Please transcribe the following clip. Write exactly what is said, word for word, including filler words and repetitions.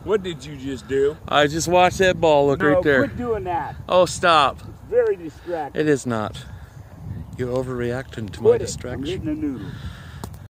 What did you just do? I just watched that ball look no, right there. quit doing that. Oh, stop. It's very distracting. It is not. You're overreacting to Quit my it. distraction. I'm getting a noodle.